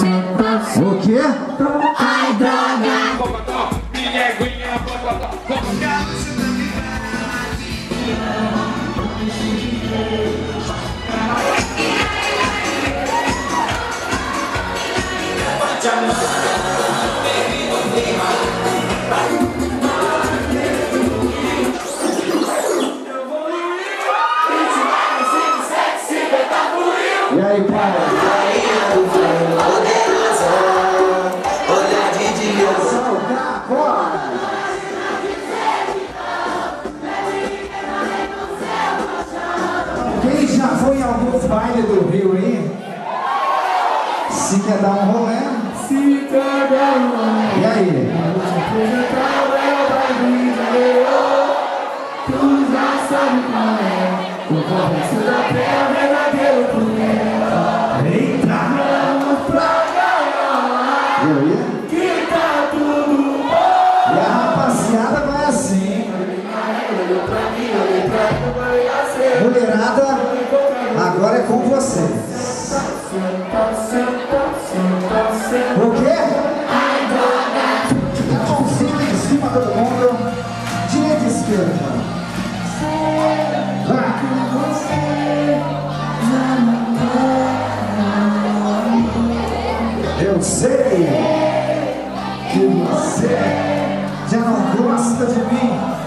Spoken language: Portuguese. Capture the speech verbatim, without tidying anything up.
O quê? Ai, droga! E aí, pai? Olhar de dia, Quem já foi em algum baile do Rio aí? Se quer dar um rolê? Se quer dar um rolê. E aí? Tu já sabe qual é. O converso da terra verdadeiro primeiro. Eita! Vamos pra ganhar. E aí? Que tá tudo bom. E a rapaziada vai assim. Olhou pra mim, olhei pra mim, vai assim. Mulherada, agora é com você. Senta, senta, senta, senta. O quê? Ai, droga. A mãozinha em cima de todo mundo. Direita e esquerda. Vai. Eu sei que você já não gosta de mim.